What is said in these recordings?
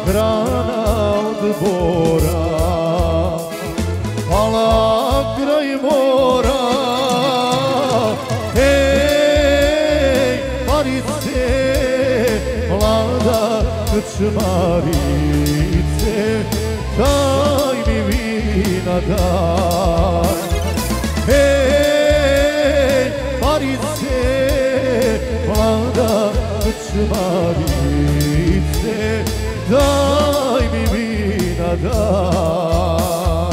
hrana od bora, pala kraj mora. Ej, Marice, mlada krčmarice, daj mi vina daj. Ej, Marice, mlada krčmarice, daj mi vina daj.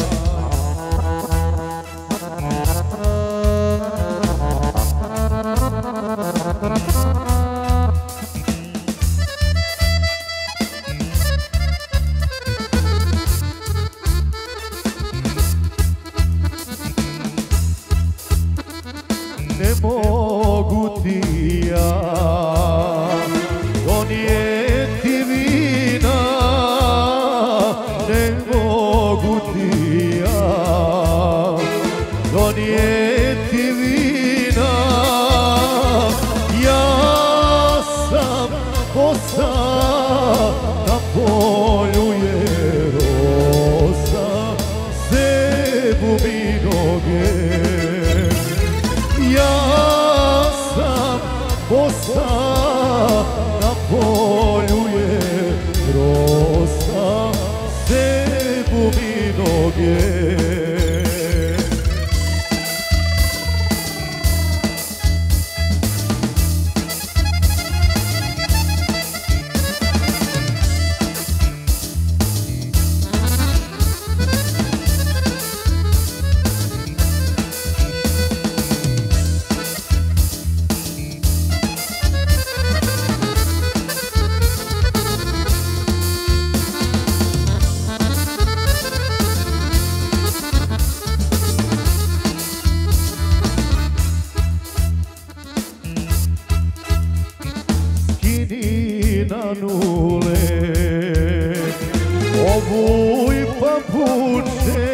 Ne mogu ti ja donijeti vina, ne mogu ti ja donijeti vina. Ja sam kosa, na polju je rosa, zebu mi noge. Ja sam kosa, na polju je rosa, zebu mi noge. Na nule obuj papuče,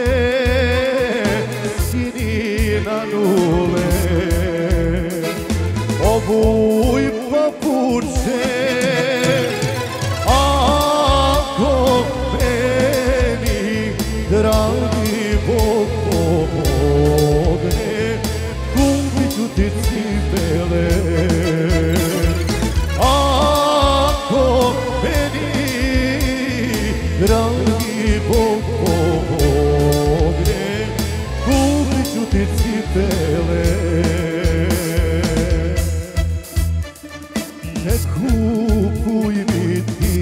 skini na nule obuj papuče. Ako meni dragi Bog pomogne, kupit ću ti cipele. Dragi Bog pomogne, kupit ću ti cipele. Ne kupuj mi ti,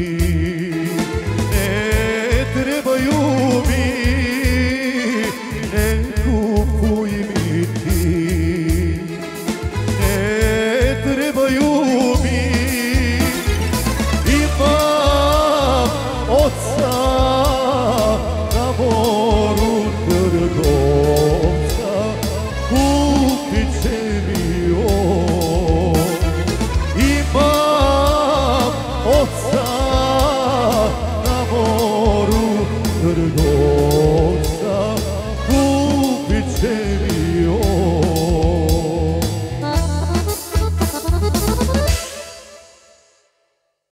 ne trebaju mi, ne kupuj mi ti, ne trebaju mi. Imam oca na moru trgovca, kupit će mi on. Imam oca na moru trgovca,